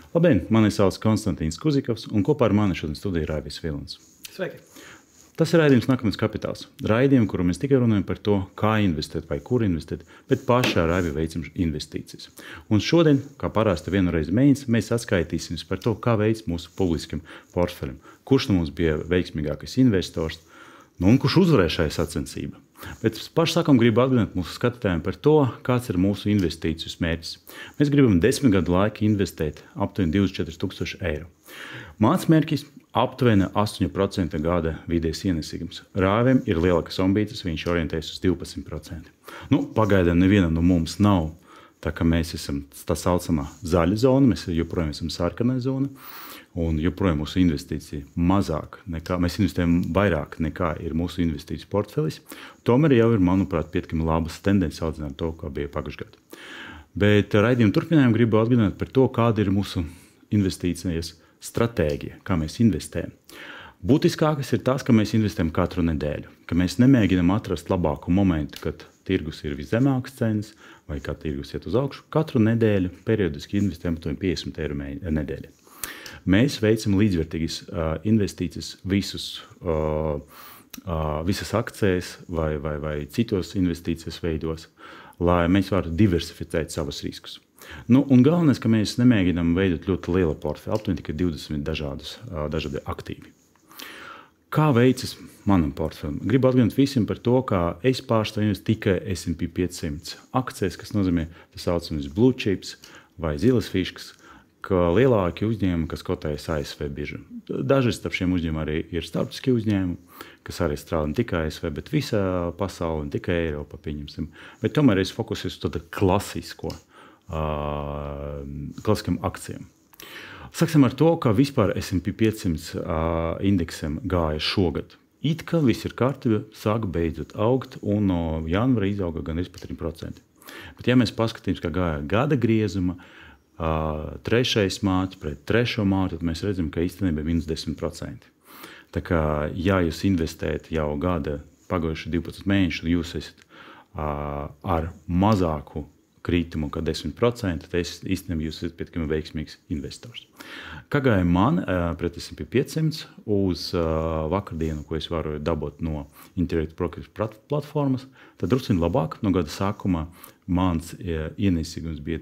Labdien, mani sauc Konstantīns Kuzikovs, un kopā ar mani šodien studijā ir Raivis Vilons. Sveiki! Tas ir raidījums Nākotnes kapitāls. Raidījums, kurā mēs tikai runājam par to, kā investēt vai kur investēt, bet pašā Raivi veicam investīcijas. Un šodien, kā parasti vienu reizi mēnesī, mēs atskaitīsim par to, kā veids mūsu publiskam portfelim. Kurš no mums bija veiksmīgākais investors, un kurš uzvarēja šajā sacensībā. Bet pašu sākam gribu atgādināt mūsu skatītājiem par to, kāds ir mūsu investīciju mērķis. Mēs gribam 10 gadu laikā investēt aptuveni 24,000 eiro. Mans mērķis aptuveni 8% gada vidējais ienesīgums. Rāvim ir lielākas ambīcijas, viņš orientējas uz 12%. Pagaidām nevienam no mums nav, tā kā mēs esam tā saucamā zaļa zona, mēs joprojām esam sarkanā zona. Un joprojām mūsu investīcija mazāk nekā, mēs investējam vairāk nekā ir mūsu investīciju portfelis. Tomēr jau ir, manuprāt, pietiekami labas tendences salīdzināt to, kā bija pagājušajā gadā. Bet raidījuma turpinājumu gribu atgādināt par to, kāda ir mūsu investīcijas stratēģija, kā mēs investējam. Būtiskākais ir tas, ka mēs investējam katru nedēļu, ka mēs nemēģinām atrast labāku momentu, kad tirgus ir viszemākas cenas vai kad tirgus iet uz augšu. Katru nedēļu periodiski investējam 50 eiro nedēļa. Mēs veicam līdzvērtīgas investīcijas visas akcijas vai citos investīcijas veidos, lai mēs varētu diversificēt savus riskus. Un galvenais, ka mēs nemēģinām veidot ļoti lielu portfeli, aptuveni tikai 20 dažādi aktīvi. Kā veicas manam portfelim? Gribu atgādināt visiem par to, ka es pārstāvu tikai S&P 500 akcijas, kas nozīmē tas saucamais blue chips vai zilas fiškas, ka lielākie uzņēmumi, kas kotējas ASV biržā. Daži starp šiem uzņēmumiem arī ir starptautiskie uzņēmumi, kas arī strādā ne tikai ASV, bet visā pasaulē, ne tikai Eiropā, pieņemsim. Bet tomēr es fokusēju uz tādu klasiskām akcijām. Sāksim ar to, ka vispār S&P 500 indeksam gāja šogad. It kā viss ir kārtībā, sāk beidzot augt, un no janvara izauga gan 3%. Bet ja mēs paskatīsimies, kā gāja gada griezuma, trešais mārķis pret trešo mārķi, tad mēs redzam, ka īstenībā ir -10%. Tā kā, ja jūs investējat jau gada pagājuši 12 mēneši, jūs esat ar mazāku kritumu kā 10%, tad īstenībā jūs esat pietiekami veiksmīgs investors. Kā gāja man pret S&P 500 uz vakardienu, ko es varu dabūt no Interactive Brokers platformas, tad drusku labāk no gada sākuma mans ienesīgums bija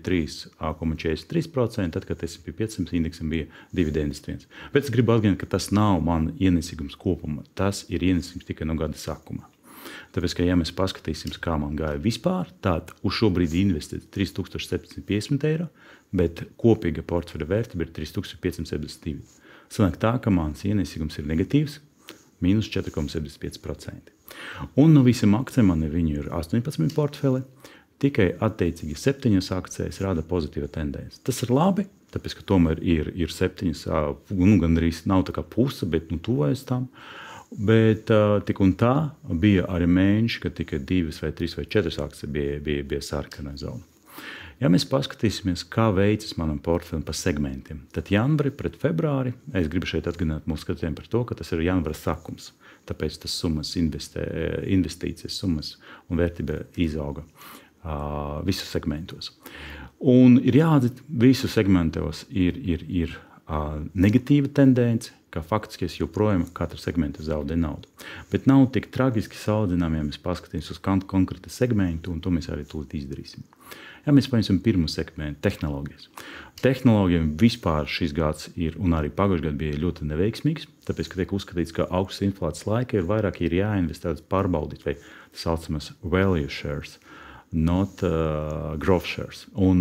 3,43%, tad, kad S&P 500 indeksam bija 2,91%. Bet es gribu atgādināt, ka tas nav man ienesīgums kopumā, tas ir ienesīgums tikai no gada sākuma. Tāpēc, ka ja mēs paskatīsimies, kā man gāja vispār, tad uz šo brīdi investēt 3750 eiro, bet kopīga portfeļa vērtība ir 3572. Sanāk tā, ka mans ienesīgums ir negatīvs, mīnus 4,75%. Un no visiem akcijiem man viņu ir 18 portfeli, tikai attiecīgi 7 akcijas rāda pozitīva tendence. Tas ir labi, tāpēc, ka tomēr ir 7, gan arī nav tā kā puse, bet tuvojas tam. Bet tik un tā bija arī mēneši, kad tikai 2 vai 3 vai 4 akcijas bija sarkanā zona. Ja mēs paskatīsimies, kā veicas manam portfelim pa segmentiem, tad janvāri pret februāri, es gribu šeit atgādināt mūsu skatītājiem par to, ka tas ir janvāra sākums. Tāpēc tas summas, investīcijas summas un vērtība izauga visus segmentos. Un ir jāatzīt, visus segmentos ir negatīva tendence, ka faktiski es joprojām katru segmentu zaudēju naudu. Bet nav tik tragiski salīdzinām, ja mēs paskatīsimies uz konkrētu segmentu, un to mēs arī tūlīt izdarīsim. Ja mēs paņemsim pirmo segmentu, tehnoloģijas. Tehnoloģiem vispār šis gads ir, un arī pagājušajā gadā bija ļoti neveiksmīgs, tāpēc, ka tiek uzskatīts, ka augstas inflācijas laika ir vairāk jāinvestē pārbaudīt, vai tas saucamas value shares, not growth shares. Un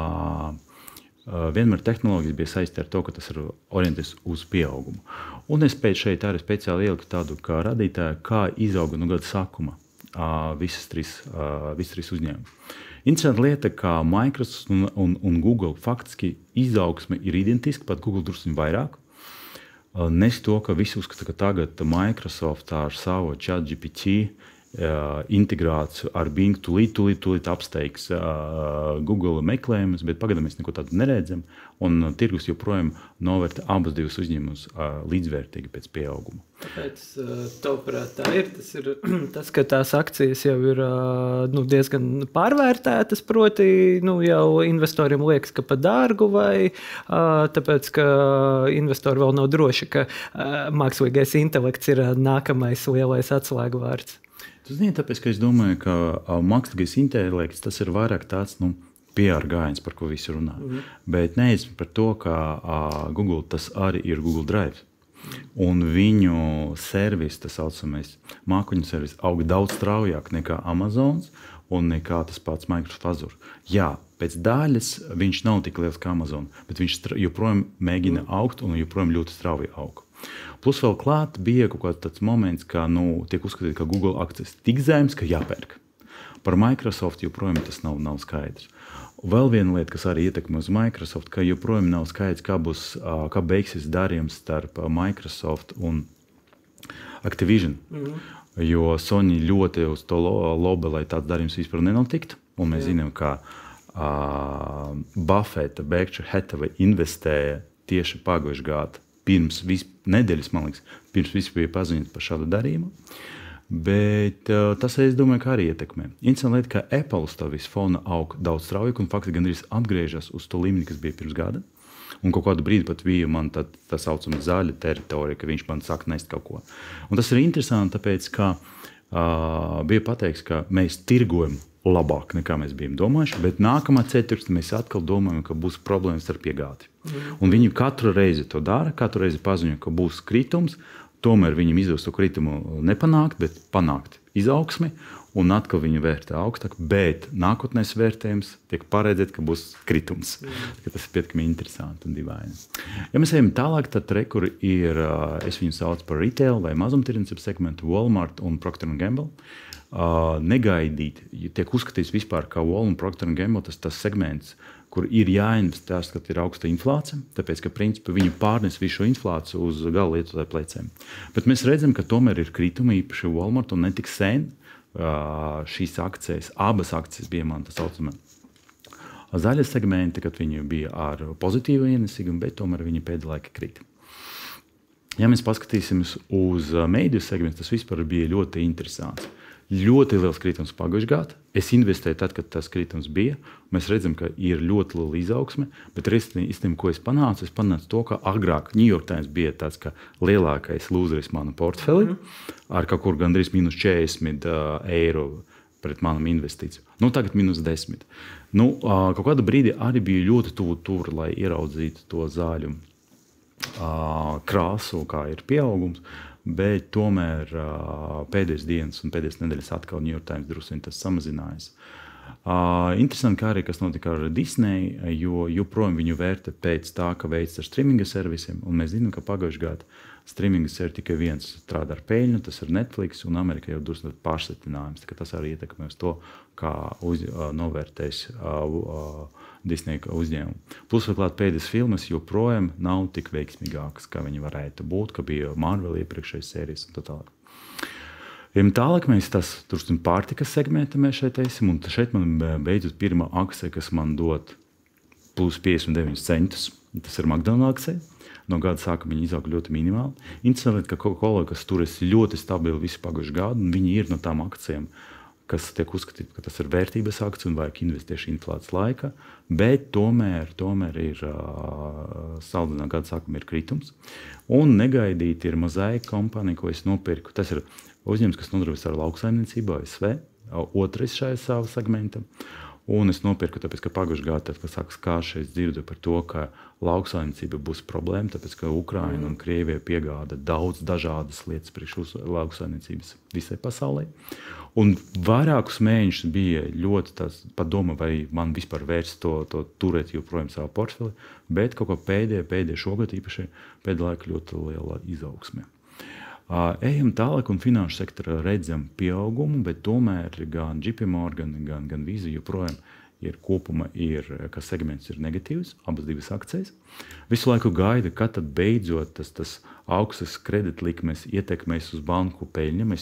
vienmēr tehnoloģijas bija saistīta ar to, ka tas ir orientēts uz pieaugumu. Un es šeit arī speciāli ieliku tādu kā radītāju, kā izauga no gada sākuma visas trīs uzņēmumi. Interesanta lieta, ka Microsoft un Google faktiski izaugsme ir identiska, pat Google drusku vairāk. Nes to, ka visi uzskata, ka tagad Microsoft ar savu ChatGPT integrāts ar Bing, tūlīt apsteigs Google meklējumus, bet pagaidām mēs neko tādu neredzam, un tirgus joprojām novērtē abus divus uzņēmumus līdzvērtīgi pēc pieauguma. Tāpēc, tavuprāt, tā ir. Tas ir tas, ka tās akcijas jau ir diezgan pārvērtētas, proti, jau investoriem liekas, ka pa dārgu, vai tāpēc, ka investori vēl nav droši, ka mākslīgais intelekts ir nākamais lielais atslēgu vārds. Tas zini, tāpēc, ka es domāju, ka mākslīgais intelekts tas ir vairāk tāds, PR gājiens, par ko visi runā. Bet neesmu par to, ka Google tas arī ir Google Drive. Un viņu servis, tas saucamais mākoņu servis, aug daudz straujāk nekā Amazons un nekā tas pats Microsoft Azure. Jā, pēc daļas viņš nav tik liels kā Amazon, bet viņš joprojām mēģina augt un joprojām ļoti strauji aug. Plus vēl klāt bija kaut kāds tāds moments, ka tiek uzskatīt, ka Google akcijas tik zemes, ka jāpērk. Par Microsoft joprojām tas nav skaidrs. Vēl viena lieta, kas arī ietekmē uz Microsoft, ka joprojām nav skaidrs, kā beigsies darījums starp Microsoft un Activision. Jo Sony ļoti uz to lobby, lai tāds darījums vispār nenotiktu. Un mēs zinām, ka Buffetta, Berkshire Hathaway investēja tieši pagājušajā gadā. Pirms nedēļas, man liekas, pirms viss bija paziņots par šādu darījumu. Bet tas, es domāju, ka arī ietekmē. Interesanti lieta, ka Apple uz tā visu fona aug daudz straujāk un faktiski gandrīz atgriežas uz to līmeni, kas bija pirms gada. Un kaut kādu brīdi pat bija man tā saucama zaļa teritorija, ka viņš man saka nest kaut ko. Un tas ir interesanti, tāpēc, ka bija pateikts, ka mēs tirgojam labāk nekā mēs bijām domājuši, bet nākamā ceturksnī mēs atkal domājam, ka būs problēmas ar piegādi. Un viņi katru reizi to dara, katru reizi paziņo, ka būs kritums, tomēr viņam izdevies to kritumu nepanākt, bet panākt izaugsmi, un atkal viņi vērtē augstāk, bet nākotnēs vērtējums tiek paredzēt, ka būs kritums. Tas ir pietiekami interesanti un dīvaini. Ja mēs ejam tālāk, tad kur ir, es viņu saucu par retail vai mazumtirdzniecības segmentu, Walmart un Procter & Gamble. Negaidīt, ja tiek uzskatīts vispār kā Walmart un Procter & Gamble, tas segments, kur ir jāinvestē, kad ir augsta inflācija, tāpēc, ka principā viņi pārnes visu šo inflāciju uz gala lietotāju pleciem. Bet mēs redzam, ka tomēr ir kritumi īpaši Walmart un netik sen šīs akcijas, abas akcijas bija man tā saucamā zaļa segmenti, kad viņi bija ar pozitīvu ienesīgumu, bet tomēr viņi pēdējā laika krita. Ja mēs paskatīsimies uz mediju segmentu, tas vispār bija ļoti interesants. Ļoti liels kritums pagājušajā gadā. Es investēju tad, kad tas kritums bija. Mēs redzam, ka ir ļoti liela izaugsme, bet īstenībā, ko es panācu to, ka agrāk New York Times bija tāds, ka lielākais lūzeris manu portfeli ar kaut kur gandrīz minus 40 eiro pret manam investīciju. Tagad minus 10. Kaut kādu brīdi arī bija ļoti tuvu tur, lai ieraudzītu to zāļu krāsu, kā ir pieaugums. Bet tomēr pēdējās dienas un pēdējās nedēļas atkal New York Times drusku tas samazinājās. Interesanti, kā arī kas notika ar Disney, jo joprojām viņu vērtē pēc tā, ka veids ar streaminga servisiem. Un mēs zinām, ka pagājušajā gadā streaminga servis tikai viens strādā ar peļņu, tas ir Netflix, un Amerikā jau drusku pārsetinājums. Tas arī ietekmē uz to, kā novērtēs Disney uzņēmumu. Plus, vēlāk pēdējās filmas joprojām nav tik veiksmīgākas, kā viņi varētu būt, ka bija Marvel iepriekšējais sērijas un tā tālāk. Tālāk mēs tur pārtikas segmenta mēs šeit esam, un šeit man beidzot pirmā akcija, kas man dod plus 59 centus. Tas ir McDonald's akcija. No gada sākuma viņi izauga ļoti minimāli. Interesanti, ka Coca-Cola, kas turas ļoti stabili visu pagājušu gadu, un viņi ir no tām akcijām, kas tiek uzskatīti, ka tas ir vērtības akcija un vajag investēt inflācijas laikā, bet tomēr ir saldā gada sākuma ir kritums. Un negaidīti ir Mosaic kompānija, ko es nopirku. Tas ir uzņēmums, kas nodarbojas ar lauksaimniecību ASV, otrais šajā savā segmentā. Un es nopirku, tāpēc, ka pagājušajā gadā, tad, kad sākas karš, es dzirdu par to, ka lauksaimniecība būs problēma, tāpēc, ka Ukraina un Krievija piegāda daudz dažādas lietas priekš lauksaimniecības visai pasaulē. Un vairākus mēnešus bija ļoti tāds padoma, vai man vispār vērts to turēt joprojām savā portfeli, bet kaut kā pēdējā šogad īpaši pēdējā laika ļoti liela izaugsme. Ejam tālāk un finanšu sektorā redzam pieaugumu, bet tomēr gan JP Morgan, gan Visa joprojām ir kopuma, ka segments ir negatīvs, abas divas akcijas. Visu laiku gaida, kad tad beidzot tas augstas kreditlikmes ietekmēs uz banku peļņu. Mēs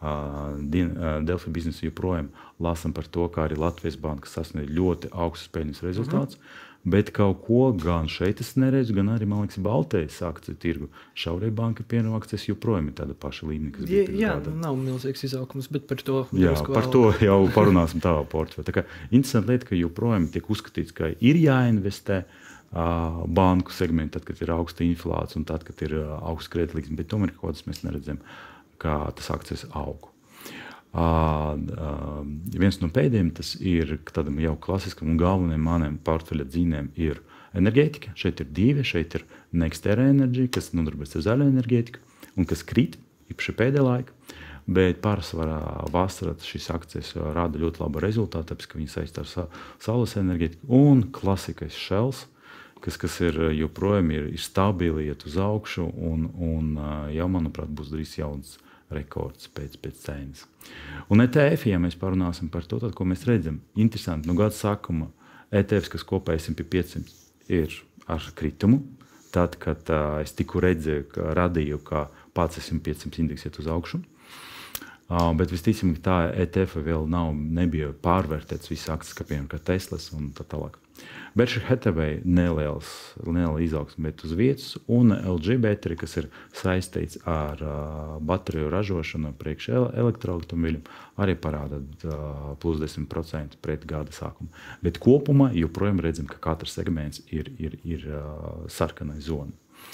Delfi biznesu joprojām lasam par to, kā arī Latvijas banka sasniedz ļoti augstus peļņas rezultātus. Bet kaut ko gan šeit es neredzu, gan arī, man liekas, Baltijas akciju tirgu. Šaurie banka pienākties joprojām ir tāda paša līmenī, kas bija pirms gada. Nav milzīgs izaugums, bet par to par to jau parunāsim tā portfeli. Tā kā interesanti lieta, ka joprojām tiek uzskatīts, ka ir jāinvestē banku segmentu, tad, kad ir augsta inflācija un tad, kad ir augsts kredītlīgums, bet tomēr kaut kādas mēs neredzam, kā tas akcijas aug. Viens no pēdējiem tas ir tādam jau klasiskam un galvenajiem maniem portfeļa dzīnēm ir enerģētika. Šeit ir divi, šeit ir NextEra Energy, kas nodarbojas ar zaļo enerģētiku un kas krīt, īpaši pēdējā laika. Bet pārsvarā vasarā šīs akcijas rāda ļoti labu rezultātu, tāpēc, ka viņi saist ar saules enerģētiku un klasiskais Shells, kas ir joprojām ir stabili, iet uz augšu un jau, manuprāt, būs drīz jauns rekords pēc cenas. Un ETF, ja mēs parunāsim par to, tad, ko mēs redzam, interesanti, gada sākuma ETFs, kas kopā S&P 500 ir ar kritumu, tad, kad es tikko redzēju, radīju, ka pats S&P 500 indeks iet uz augšu, bet visticamāk tā ETF vēl nebija pārvērtēts visas akcijas, kā piemēram, kā Teslas un tā tālāk. Berkshire Hathaway neliela izaugsme, bet uz vietas, un LG Battery, kas ir saistīts ar bateriju ražošanu priekš elektroautomobiļiem, arī parāda plus 10% pret gada sākumu. Bet kopumā joprojām redzam, ka katrs segments ir sarkanai zona.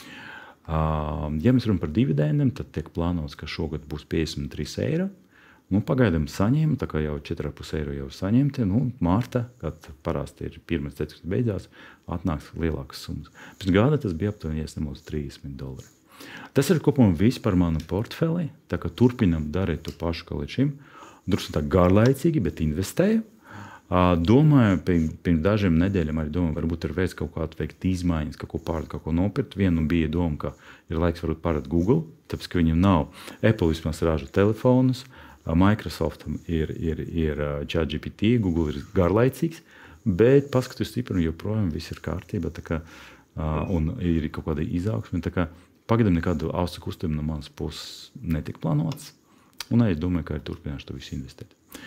Ja mēs runājam par dividendiem, tad tiek plānots, ka šogad būs 53 eiro. Pagaidām saņēma, tā kā jau 4,5 eiro jau saņemti. Mārta, kad parasti ir pirmais ceturksnis beidzās, atnāks lielākas summas. Pēc gada tas bija aptuveni $30. Tas ir kopumā viss par manu portfeli. Tā kā turpinam darīt to pašu kā līdz šim. Drusku tā garlaicīgi, bet investēju. Domāju, pirms dažiem nedēļām arī domāju, varbūt ir veids kaut kādu veikt izmaiņas, kaut ko pārdot, kaut ko nopirkt. Vienu bija doma, ka ir laiks varbūt pārdot Google, tāpēc, ka viņam nav. Apple vismaz ražo telefonus. Microsoftam ir ChatGPT, Google ir garlaicīgs, bet paskatoties stipri, joprojām viss ir kārtībā, un ir kaut kāda izaugsme. Pagaidām nekādu austu kustību no manas puses netika plānots, un es domāju, ka arī turpināšu to visu investēt.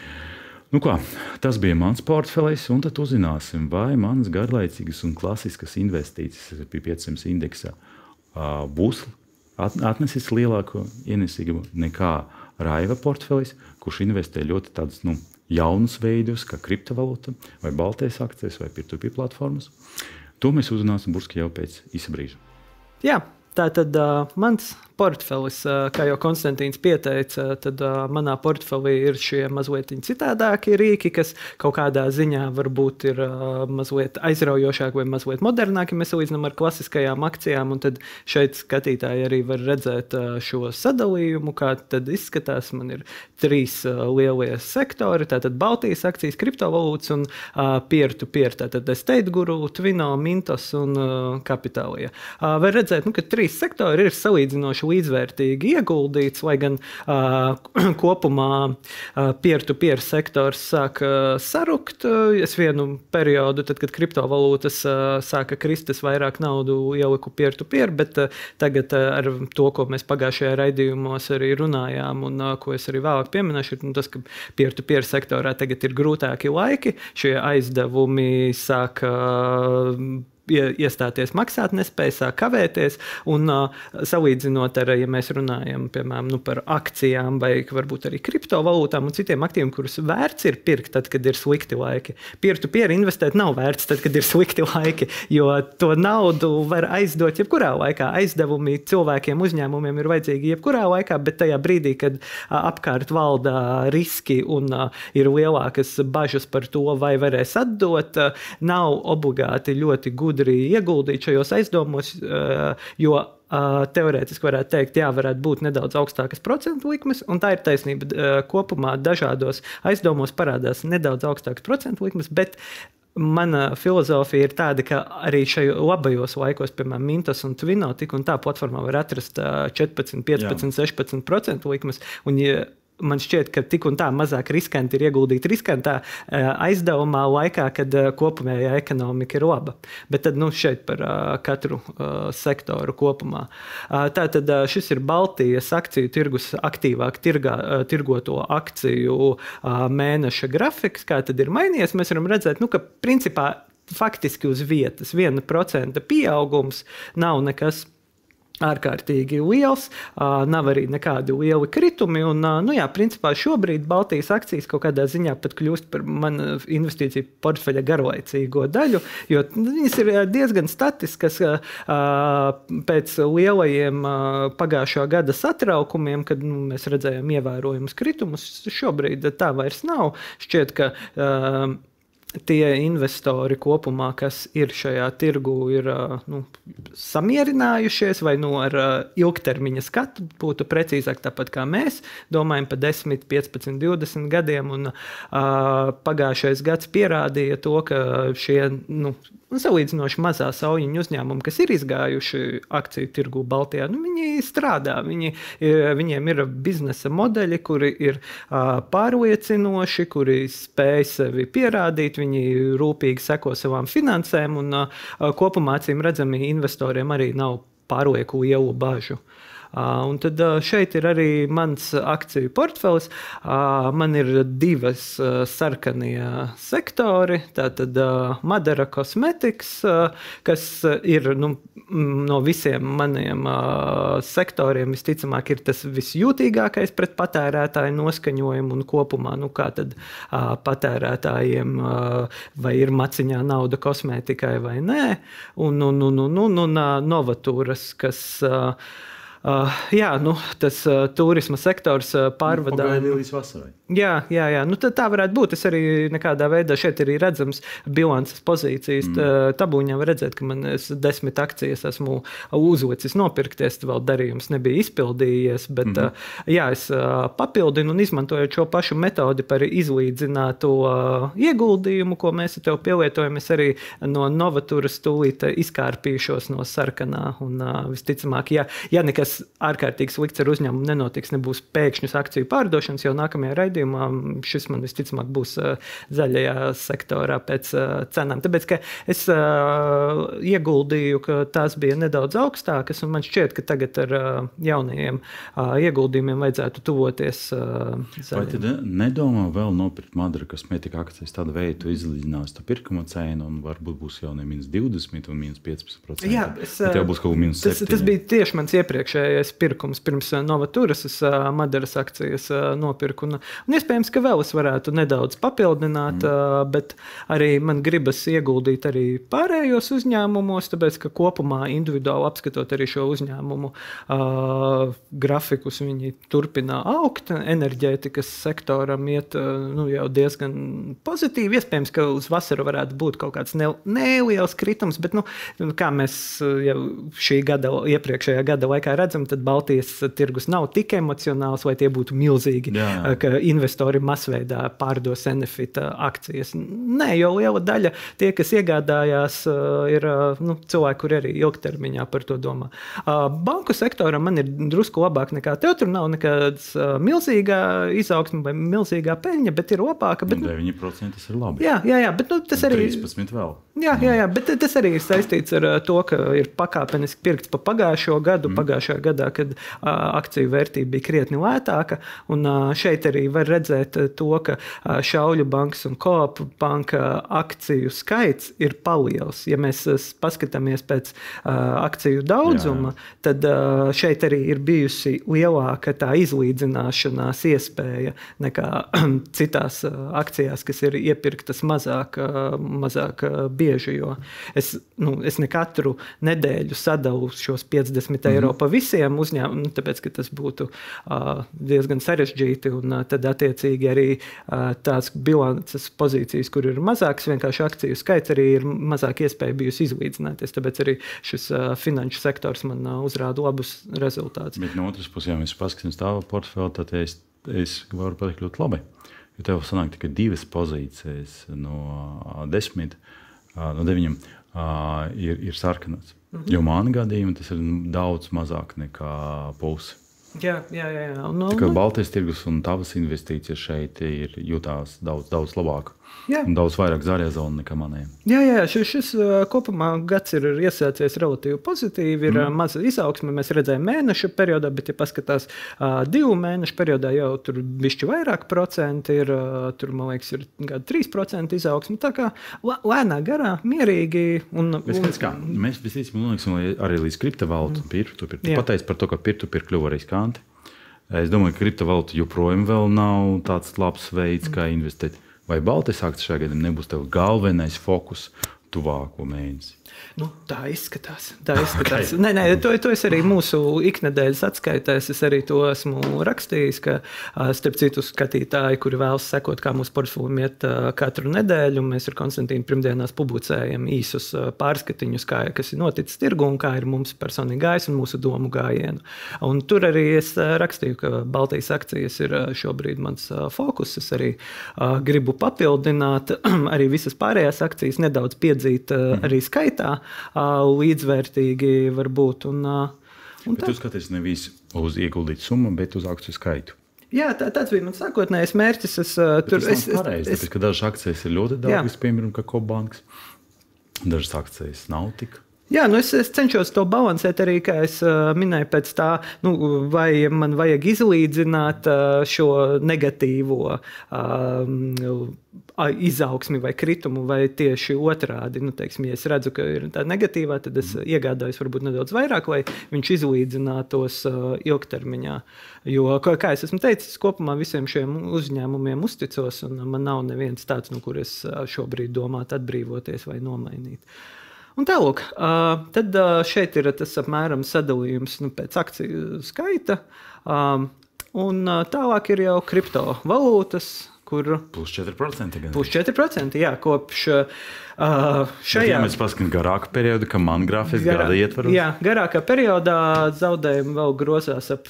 Tas bija mans portfelis, un tad uzzināsim, vai manas garlaicīgas un klasiskas investīcijas pie 500 indeksa būs atnesis lielāku ienesīgumu nekā Raiva portfelis, kurš investē ļoti tādus jaunus veidus, kā kriptovalūta, vai baltais akcijas, vai peer-to-peer platformas. To mēs uzzināsim burtiski jau pēc īsa brīža. Jā, tātad mans portfelis, kā jau Konstantīns pieteica, tad manā portfelī ir šie mazliet citādākie rīki, kas kaut kādā ziņā varbūt ir mazliet aizraujošāki vai mazliet modernāki. Mēs salīdzinām ar klasiskajām akcijām, un tad šeit skatītāji arī var redzēt šo sadalījumu, kā tad izskatās. Man ir 3 lielie sektori, tātad Baltijas akcijas, kriptovalūtas un peer-to-peer, tātad Estate Guru, Twino, Mintos un Capitalija. Var redzēt, ka 3 sektori ir salīdzinoši līdzvērtīgi ieguldīts, lai gan kopumā peer-to-peer sektors sāk sarukt. Es vienu periodu, tad, kad kriptovalūtas sāka krist, es vairāk naudu ieliku peer-to-peer, bet tagad ar to, ko mēs pagājušajā raidījumos arī runājām un ko es arī vēlāk pieminēšu, ir tas, ka peer-to-peer sektorā tagad ir grūtāki laiki. Šie aizdevumi sāk iestāties maksāt nespēja, sāk kavēties, un salīdzinot ar, ja mēs runājam, piemēram, par akcijām vai varbūt arī kriptovalūtām un citiem aktīviem, kurus vērts ir pirkt, tad, kad ir slikti laiki. Peer-to-peer investēt nav vērts tad, kad ir slikti laiki, jo to naudu var aizdot jebkurā laikā. Aizdevumi cilvēkiem, uzņēmumiem ir vajadzīgi jebkurā laikā, bet tajā brīdī, kad apkārt valda riski un ir lielākas bažas par to, vai varēs atdot, nav obligāti ļoti gudri ieguldīt šajos aizdomos, jo teorētiski varētu teikt, varētu būt nedaudz augstākas procentu likmes, un tā ir taisnība. Kopumā dažādos aizdomos parādās nedaudz augstākas procentu likmes, bet mana filozofija ir tāda, ka arī šajos labajos laikos, piemēram, Mintos un Twino, tik un tā platformā var atrast 14, 15, 16% likmes, un man šķiet, ka tik un tā mazāk riskanti ir ieguldīt riskantā aizdevumā laikā, kad kopumējā ekonomika ir laba. Bet tad šeit par katru sektoru kopumā. Tātad šis ir Baltijas akciju tirgus aktīvāk tirgoto akciju mēneša grafiks, kā tad ir mainījies. Mēs varam redzēt, ka principā faktiski uz vietas 1% pieaugums nav nekas ārkārtīgi liels, nav arī nekādi lieli kritumi, un, principā šobrīd Baltijas akcijas kaut kādā ziņā pat kļūst par manu investīciju portfeļa garlaicīgo daļu, jo viņas ir diezgan statiskas pēc lielajiem pagājušā gada satraukumiem, kad mēs redzējām ievērojumus kritumus, šobrīd tā vairs nav. Šķiet, ka tie investori kopumā, kas ir šajā tirgu, ir samierinājušies vai ar ilgtermiņa skatu, būtu precīzāk tāpat kā mēs, domājam par 10, 15, 20 gadiem, un pagājušais gads pierādīja to, ka šie salīdzinoši mazā saujiņu uzņēmumi, kas ir izgājuši akciju tirgu Baltijā, viņi strādā, viņiem ir biznesa modeļi, kuri ir pārliecinoši, kuri spēj sevi pierādīt, viņi rūpīgi seko savām finansēm, un kopumā acīm redzami investoriem arī nav pārlieku lielu bažu. Un tad šeit ir arī mans akciju portfelis. Man ir 2 sarkanie sektori. Tātad Madara Cosmetics, kas ir no visiem maniem sektoriem visticamāk ir tas visjūtīgākais pret patērētāju noskaņojumu un kopumā, kā tad patērētājiem vai ir maciņā nauda kosmētikai vai nē. Un Novaturas, kas tas turisma sektors pārvadā. Pagaidīja līdz vasarai. Jā. Tā varētu būt. Es arī nekādā veidā šeit arī redzams bilances pozīcijas. Tabūņā var redzēt, ka man 10 akcijas esmu uzlicis nopirkties, vēl darījums nebija izpildījies, bet es papildinu un izmantojot šo pašu metodi par izlīdzināto ieguldījumu, ko mēs tev pielietojam, es arī no Novaturas tūlīt izkārpīšos no sarkanā. Un visticamāk, ja nekas ārkārtīgi slikts ar uzņēmumu nenotiks, nebūs pēkšņas akciju pārdošanas, jau nākamajā raidījumā šis man visticamāk būs zaļajā sektorā pēc cenām. Tāpēc, ka es ieguldīju, ka tās bija nedaudz augstākas, un man šķiet, ka tagad ar jaunajiem ieguldījumiem vajadzētu tuvoties zaļajiem. Vai tad nedomā vēl nopirkt Madara Cosmetics akcijas tādu veidu, tu izlīdzinās to pirkuma cenu, un varbūt būs jau ne -20 un -15%? Jā, bet jau būs kaut -7. Tas bija tieši mans iepriekšējais pirkums. Pirms Novaturas es Madaras akcijas nopirku. Un iespējams, ka vēl es varētu nedaudz papildināt, bet arī man gribas ieguldīt arī pārējos uzņēmumos, tāpēc, ka kopumā individuāli apskatot arī šo uzņēmumu grafikus, viņi turpina augt. Enerģētikas sektoram iet jau diezgan pozitīvi. Iespējams, ka uz vasaru varētu būt kaut kāds neliels kritums, bet kā mēs jau šī gada, iepriekšējā gada laikā redzam, tad Baltijas tirgus nav tik emocionāls, lai tie būtu milzīgi, ka investori masveidā pārdos Enefita akcijas. Nē, jo liela daļa tie, kas iegādājās, ir cilvēki, kuri arī ilgtermiņā par to domā. Banku sektoram man ir drusku labāk nekā tev. Tur nav nekāds milzīgā izaugsme vai milzīgā peļņa, bet ir labāka. Bet, 9% tas ir labi. Jā, bet tas arī 13 vēl. Jā, bet tas arī ir saistīts ar to, ka ir pakāpeniski pirkts pa pagājušo gadu, pagājušajā gadā, kad akciju vērtība bija krietni lētāka, un šeit arī var redzēt to, ka Šauļu bankas un Coop banka akciju skaits ir paliels. Ja mēs paskatāmies pēc akciju daudzuma, tad šeit arī ir bijusi lielāka tā izlīdzināšanās iespēja nekā citās akcijās, kas ir iepirktas mazāk bieži, jo es ne katru nedēļu sadalu šos 50 eiro pa visiem uzņēmumiem, tāpēc, ka tas būtu diezgan sarežģīti, un tad attiecīgi arī tās bilances pozīcijas, kur ir mazāks vienkārši akciju skaits, arī ir mazāk iespēja bijusi izlīdzināties, tāpēc arī šis finanšu sektors man uzrāda labus rezultātus. Bet no otras puses, ja mēs paskatāmies tavu portfeli, tad es varu pateikt ļoti labi, jo tev sanāk tikai 2 pozīcijas no 10, no 9 ir sarkanās. Jo man gadījumā tas ir daudz mazāk nekā pusi. Jā. Tā kā Baltijas tirgus un tavas investīcijas šeit ir jūtās daudz labāk. Jā. Un daudz vairāk zaļā zona nekā manējiem. Jā, šis kopumā gads ir iesācies relatīvi pozitīvi, ir maza izaugsme, mēs redzējām mēneša periodā, bet, ja paskatās 2 mēnešu periodā, jau tur bišķi vairāk procenti ir, tur, man liekas, ir 3% izaugsme, tā kā lēnā garā, mierīgi. Mēs visticamāk nonāksim arī līdz kriptovalūtu peer-to-peer. Tu pateici par to, ka peer-to-peer kļuva riskanti. Es domāju, ka kriptovalūta joprojām vēl nav tāds labs veids, kā investēt. Vai Baltijas akcijas šajā gadā nebūs tev galvenais fokus tuvāko mēnesi? Nu, tā izskatās. Okay. Nē, to es arī mūsu iknedēļas atskaitēs. Es arī to esmu rakstījis, ka starp citu skatītāji, kuri vēlas sekot, kā mūsu portfēlim iet katru nedēļu, mēs ar Konstantīnu pirmdienās publicējam īsus pārskatiņus, kas ir noticis tirgu un kā ir mums personīgi gājis un mūsu domu gājienu. Un tur arī es rakstīju, ka Baltijas akcijas ir šobrīd mans fokus. Es arī gribu papildināt arī visas pārējās akcijas, nedaudz piedzīt arī skaitā. Līdzvērtīgi var būt. Bet tu skaties nevis uz ieguldītu summu, bet uz akciju skaitu. Jā, tāds bija mans sākotnējais mērķis. Tāpēc, ka dažas akcijas ir ļoti dārgas, piemēram, kā Cobanks. Dažas akcijas nav tik. Jā, es cenšos to balansēt arī, kā es minēju pēc tā, vai man vajag izlīdzināt šo negatīvo izaugsmi vai kritumu, vai tieši otrādi. Teiksim, ja es redzu, ka ir tā negatīvā, tad es iegādājos varbūt nedaudz vairāk, lai viņš izlīdzinātos ilgtermiņā. Jo, kā es esmu teicis, kopumā visiem šiem uzņēmumiem uzticos, un man nav neviens tāds, no kur es šobrīd domātu atbrīvoties vai nomainīt. Un tālūk, tad šeit ir tas apmēram sadalījums pēc akciju skaita, un tālāk ir jau kriptovalūtas, kur... Plus 4%. Plus 4%, jā, kopš šajā... Ja mēs paskatām garāku periodu, ka man grāfis gada ietvaros. Jā, garākā periodā zaudējumi vēl grozās ap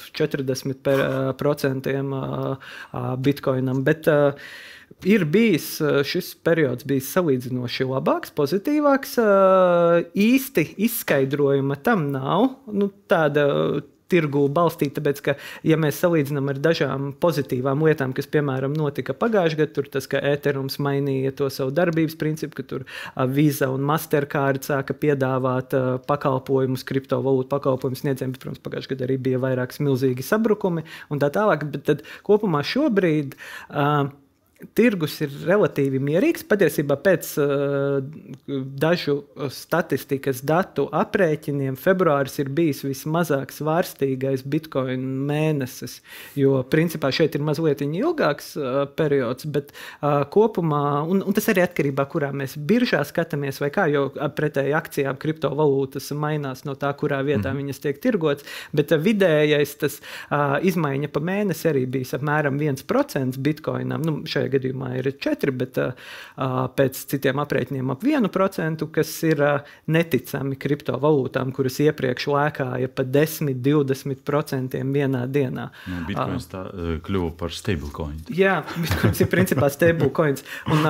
40% bitcoinam, bet... Ir bijis šis periods salīdzinoši labāks, pozitīvāks. Īsti izskaidrojuma tam nav. Tāda tirgu balstīta, tāpēc, ka, ja mēs salīdzinām ar dažām pozitīvām lietām, kas, piemēram, notika pagājušajā gadā, tur tas, ka Ethereums mainīja to savu darbības principu, ka tur Visa un Mastercard sāka piedāvāt pakalpojumus, kriptovalūtu pakalpojumus sniedzējiem, bet, protams, pagājušajā gadā arī bija vairākas milzīgi sabrukumi un tā tālāk, bet tad kopumā šobrīd tirgus ir relatīvi mierīgs. Patiesībā pēc dažu statistikas datu aprēķiniem februāris ir bijis vismazāk svārstīgais bitcoin mēnesis, jo principā šeit ir mazliet ilgāks periods, bet kopumā, un tas arī atkarībā, kurā mēs biržā skatāmies vai kā, jo pretēji akcijām kriptovalūtas mainās no tā, kurā vietā viņas tiek tirgots, bet vidējais tas izmaiņa pa mēnesi arī bijis apmēram 1% bitcoinam. Šajā gadījumā ir 4%, bet pēc citiem aprēķiniem ap 1%, kas ir neticami kriptovalūtām, kuras iepriekš lēkāja pa 10–20% vienā dienā. Bitcoins kļuva par stablecoin. Jā, Bitcoins ir principā stablecoins.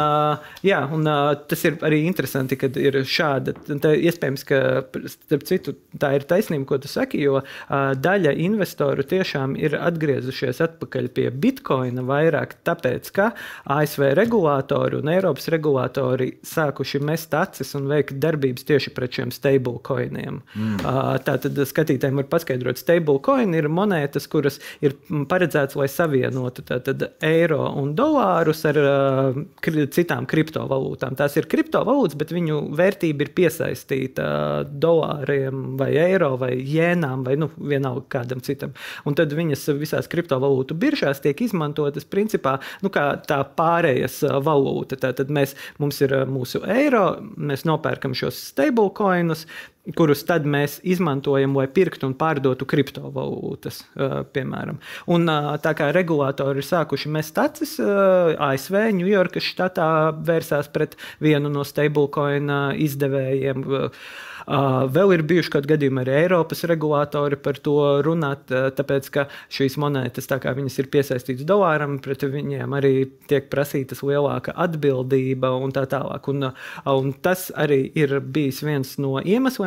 Un tas ir arī interesanti, kad ir šāda. Iespējams, ka starp citu tā ir taisnība, ko tu saki, jo daļa investoru tiešām ir atgriezušies atpakaļ pie Bitcoina vairāk, tāpēc, ka ASV regulātori un Eiropas regulātori sākuši mest acis un veikt darbības tieši pret šiem stablecoiniem. Tātad skatītājiem var paskaidrot, stablecoin ir monētas, kuras ir paredzētas, lai savienotu tātad eiro un dolārus ar citām kriptovalūtām. Tās ir kriptovalūtas, bet viņu vērtība ir piesaistīta dolāriem vai eiro vai jēnām vai vienalga kādam citam. Un tad viņas visās kriptovalūtu biržās tiek izmantotas principā, kā tā pārējas valūta. Tātad mums ir mūsu eiro, mēs nopērkam šos stablecoinus, kurus tad mēs izmantojam, lai pirktu un pārdotu kriptovalūtas, piemēram. Un tā kā regulātori ir sākuši mest acis, ASV, Ņujorkas štatā vērsās pret vienu no stablecoin izdevējiem. Vēl ir bijuši kādi gadījumi arī Eiropas regulātori par to runāt, tāpēc, ka šīs monētas, tā kā viņas ir piesaistītas dolāram, pret viņiem arī tiek prasītas lielāka atbildība un tā tālāk. Un tas arī ir bijis viens no iemesliem,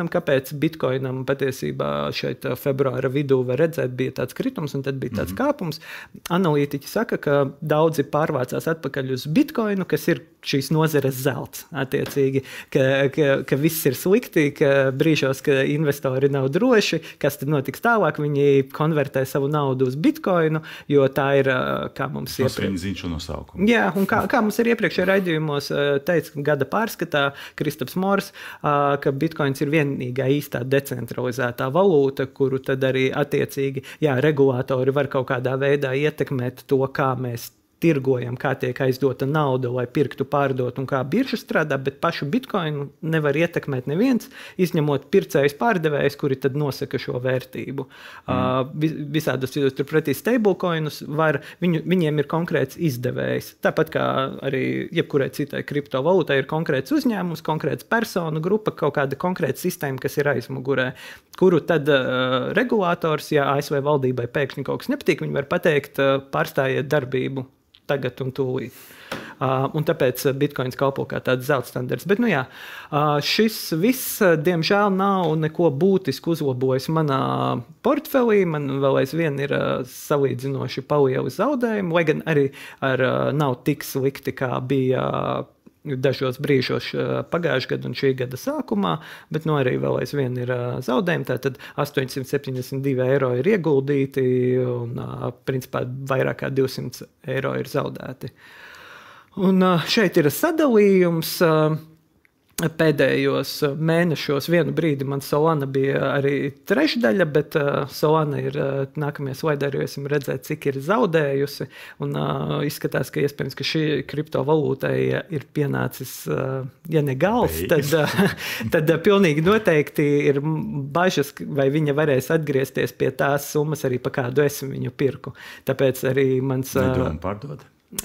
kāpēc Bitcoinam patiesībā šeit februāra vidū var redzēt, bija tāds kritums un tad bija tāds kāpums. Analītiķi saka, ka daudzi pārvācās atpakaļ uz Bitcoinu, kas ir šīs nozares zelts, attiecīgi, ka viss ir slikti, ka brīžos, ka investori nav droši, kas tad notiks tālāk, viņi konvertē savu naudu uz Bitcoinu, jo tā ir, kā mums Jā, un kā mums ir iepriekšējā raidījumos teica gada pārskatā Kristaps Mors, ka Bitcoins ir vienīgā īstā decentralizētā valūta, kuru tad arī attiecīgi, regulātori var kaut kādā veidā ietekmēt to, kā mēs tirgojam, kā tiek aizdota nauda, lai pirktu, pārdot un kā birža strādā, bet pašu Bitcoinu nevar ietekmēt neviens, izņemot pircējus pārdevējus, kuri tad nosaka šo vērtību. Visādas turpretī stablecoinus viņiem ir konkrēts izdevējs. Tāpat kā arī jebkurai citai kriptovalūtai ir konkrēts uzņēmums, konkrēts personu grupa, kaut kāda konkrēta sistēma, kas ir aizmugurē, kuru tad regulators, ja ASV valdībai pēkšņi kaut kas nepatīk, viņi var pateikt, pārstājiet darbību tagad un tūlīt. Un tāpēc Bitcoins kalpo kā tāds zelta standarts. Bet, šis viss, diemžēl, nav neko būtisku uzlabojis manā portfelī. Man vēl aizvien ir salīdzinoši palieli zaudējumi, lai gan arī nav tik slikti, kā bija dažos brīžos pagājušajā gadu un šī gada sākumā, bet arī vēl aizvien ir zaudējumi. Tātad 872 eiro ir ieguldīti un principā vairāk kā 200 eiro ir zaudēti. Un šeit ir sadalījums. Pēdējos mēnešos vienu brīdi man Solana bija arī trešdaļa, bet Solana ir nākamajā slaidā arī esam redzēt, cik ir zaudējusi. Un izskatās, ka iespējams, ka šī kriptovalūtai ir pienācis, ja ne gals, tad pilnīgi noteikti ir bažas, vai viņa varēs atgriezties pie tās summas arī pa kādu es viņu pirku. Tāpēc arī mans... Nedomā pārdot?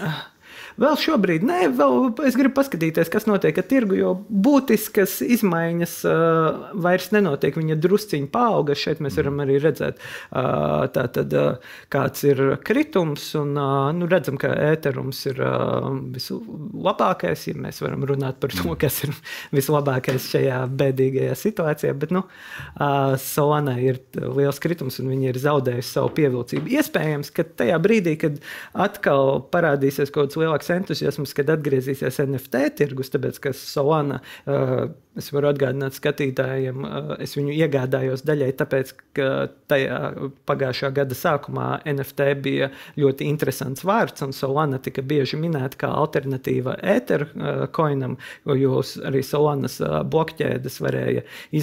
Vēl šobrīd nē, es gribu paskatīties, kas notiek ar tirgu, jo būtiskas izmaiņas vairs nenotiek. Viņa drusciņi paauga, šeit mēs varam arī redzēt, tātad, kāds ir kritums, un redzam, ka ēterums ir vislabākais, ja mēs varam runāt par to, kas ir vislabākais šajā bēdīgajā situācijā, bet, Solana ir liels kritums, un viņa ir zaudējusi savu pievilcību. Iespējams, ka tajā brīdī, kad atkal parādīsies kaut kāds lielāks entuziasms, kad atgriezīsies NFT tirgus, tāpēc, ka Solana, es varu atgādināt skatītājiem, es viņu iegādājos daļai, tāpēc, ka tajā pagājušā gada sākumā NFT bija ļoti interesants vārds, un Solana tika bieži minēta kā alternatīva Ether coinam, jo arī Solanas blokķēdes varēja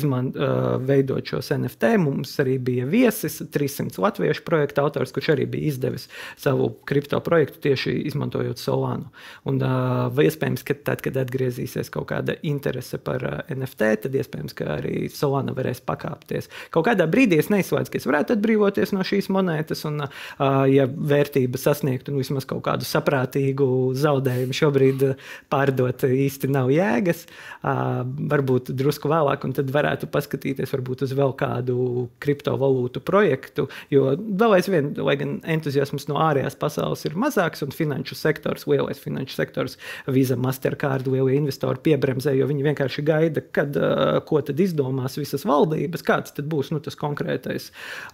veidot šos NFT. Mums arī bija viesis, 300 latviešu projekta autors, kurš arī bija izdevis savu kripto projektu tieši izmantojot Solanu. Un iespējams, ka tad, kad atgriezīsies kaut kāda interese par NFT, tad iespējams, ka arī Solana varēs pakāpties. Kaut kādā brīdī es neizslēdzu, ka es varētu atbrīvoties no šīs monētas, un ja vērtība sasniegtu vismaz kaut kādu saprātīgu zaudējumu, šobrīd pārdot īsti nav jēgas. Varbūt drusku vēlāk, un tad varētu paskatīties varbūt uz vēl kādu kriptovalūtu projektu, jo vēl aizvien, lai gan entuziasms no ārējās pasaules ir mazāks, un finanšu sektors, lielais finanšu sektors, Visa, Mastercard, lielie investori piebremzē, jo viņi vienkārši gaida, kad, ko tad izdomās visas valdības, kāds tad būs tas konkrētais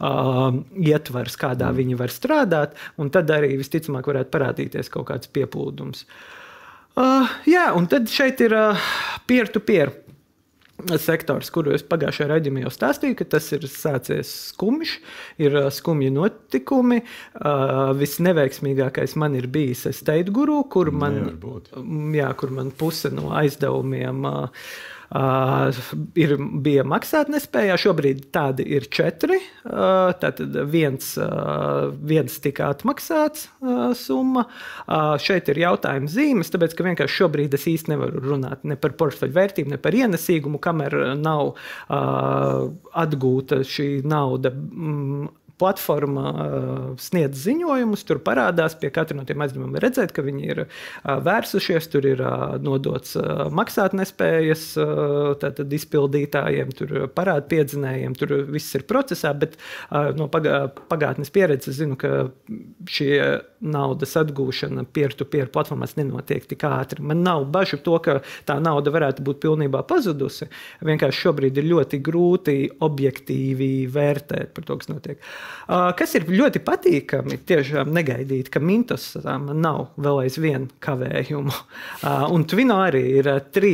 ietvars, kādā viņi var strādāt, un tad arī visticamāk varētu parādīties kaut kāds pieplūdums. Un tad šeit ir peer-to-peer sektors, kuru es pagājušajā raidījumā jau stāstīju, ka tas ir sācies skumjš, ir skumji notikumi. Visneveiksmīgākais man ir bijis Estate Guru, kur man puse no aizdevumiem bija maksāt nespējā. Šobrīd tādi ir 4. Tātad viens tika atmaksāts summa. Šeit ir jautājuma zīmes, tāpēc, ka vienkārši šobrīd es īsti nevaru runāt ne par portfeļu vērtību, ne par ienesīgumu, kamēr nav atgūta šī nauda. Platforma sniedz ziņojumus, tur parādās pie katra no tiem aizdevumiem redzēt, ka viņi ir vērsušies, tur ir nodots maksātnespējas tātad izpildītājiem, tur parāda piedzinējiem, tur viss ir procesā, bet no pagātnes pieredzes zinu, ka šie naudas atgūšana peer-to-peer platformās nenotiek tik ātri. Man nav bažu to, ka tā nauda varētu būt pilnībā pazudusi. Vienkārši šobrīd ir ļoti grūti objektīvi vērtēt par to, kas notiek. Kas ir ļoti patīkami, tiešām negaidīt, ka Mintosā man nav vēl aizvien kavējumu. Un Twino arī ir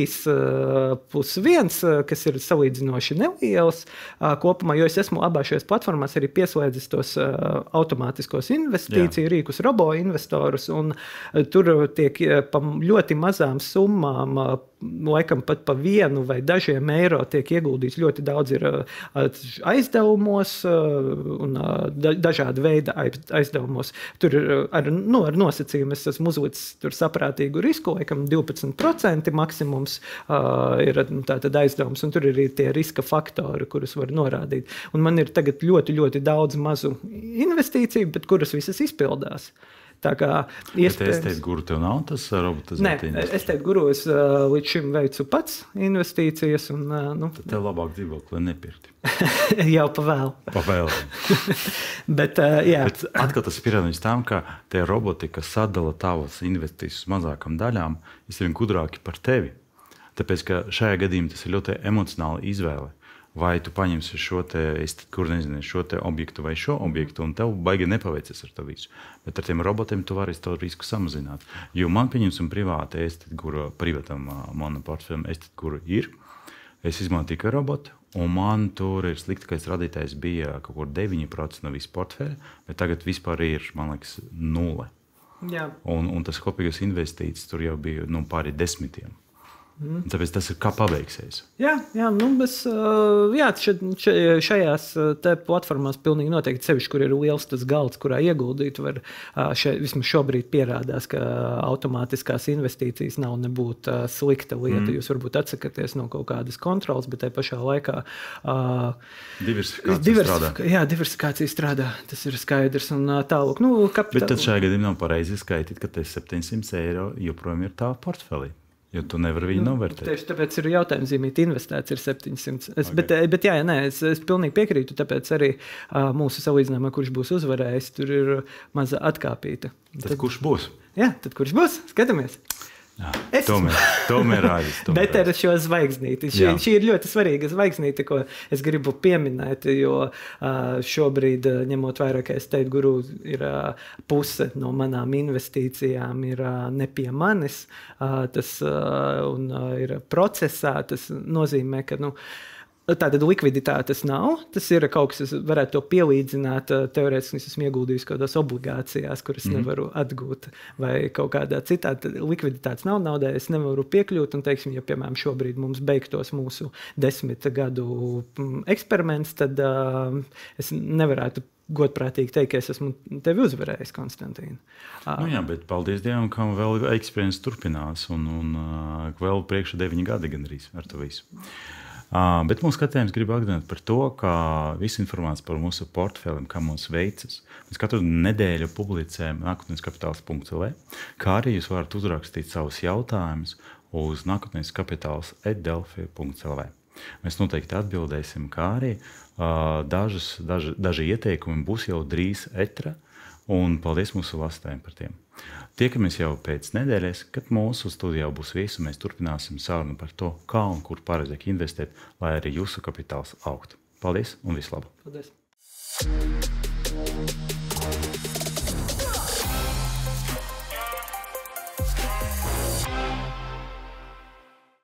3+1, kas ir salīdzinoši neliels kopumā, jo es esmu abās šajās platformās arī pieslēdzis tos automātiskos investīciju rīkus, robo investorus, un tur tiek pa ļoti mazām summām, laikam pat pa 1 vai dažiem eiro tiek ieguldīts ļoti daudz ir aizdevumos un dažāda veida aizdevumos. Tur ar nosacījumu es esmu uzlicis tur saprātīgu risku, laikam 12% maksimums ir tātad aizdevums, un tur ir tie riska faktori, kurus var norādīt. Un man ir tagad ļoti, ļoti daudz mazu investīciju, bet kuras visas izpildās. Tā kā iespējams... Es teicu, guru tev nav tas robotizēta investīcija? Nē, es teicu, guru es līdz šim veicu pats investīcijas. Un, Tad tev labāk dzīvokli nepirkti. Jau pavēl. Bet, jā. Bet atkal tas ir pierādījums tam, ka tie roboti, kas sadala tavas investīcijas mazākam daļām, ir gudrāki par tevi. Tāpēc, ka šajā gadījumā tas ir ļoti emocionāli izvēle. Vai tu paņemsi šo te objektu vai šo objektu, un tev baigi nepaveicies ar to visu. Bet ar tiem robotiem tu vari to risku samazināt. Jo man pieņemsim privāti, privātam manu portfeļam, guru ir. Es izmantoju tikai robotu, un man tur ir sliktākais radītājs bija kaut kur 9% no visu portfeļa, bet tagad vispār ir, man liekas, 0. Jā. Un tas kopīgais investīcijas tur jau bija pāri 10. Tāpēc tas ir kā paveiksies. Jā, šajās platformās pilnīgi noteikti sevišķi, kur ir liels tas galds, kurā ieguldīt, var vismaz šobrīd pierādās, ka automātiskās investīcijas nav nebūt slikta lieta. Jūs varbūt atsakaties no kaut kādas kontrolas, bet tai pašā laikā diversifikācija strādā. Tas ir skaidrs un tālāk. Bet tad šajā gadījumā nav pareizi skaitīt, ka te 700 eiro joprojām ir tā portfelī. Jo tu nevari viņu novērtēt. Tieši tāpēc ir jautājums zīmīt investēts ir 700. Es pilnīgi piekrītu, tāpēc arī mūsu salīdzinājumā, kurš būs uzvarējis, tur ir maza atkāpīta. Tad kurš būs? Jā, tad kurš būs? Skatāmies. Jā, tomēr rādīs. Bet ar šo zvaigznīti. Šī ir ļoti svarīga zvaigznīte, ko es gribu pieminēt, jo šobrīd, ņemot vērā, ka es teicu, guru ir puse no manām investīcijām ir ne pie manis, tas un ir procesā, tas nozīmē, ka, tātad likviditātes nav. Tas ir kaut kas, kas varētu to pielīdzināt. Teorētiski es esmu ieguldījis kādās obligācijās, kuras nevaru atgūt, vai kaut kādā citā. Likviditātes nav naudai, es nevaru piekļūt. Un, teiksim, ja, piemēram, šobrīd mums beigtos mūsu 10 gadu eksperiments, tad es nevarētu godprātīgi teikt, ka es esmu tevi uzvarējis, Konstantīna. Jā, bet paldies Dievam, ka vēl eksperiments turpinās un vēl priekšu 9 gadi gandrīz ar to visu. Bet mūsu skatījums grib atgādināt par to, ka visu informāciju par mūsu portfeliem, kā mums veicas, mēs katru nedēļu publicējam nakotneskapitāls.lv, kā arī jūs varat uzrakstīt savus jautājumus uz nakotneskapitāls@delfi.lv. Mēs noteikti atbildēsim, kā arī daži ieteikumi būs jau drīz etra, un paldies mūsu lasītājiem par tiem. Tiekamies jau pēc nedēļas, kad mūsu studijā būs viesi, un mēs turpināsim sarunu par to, kā un kur pareizāk investēt, lai arī jūsu kapitāls augtu. Paldies un visu labu! Paldies!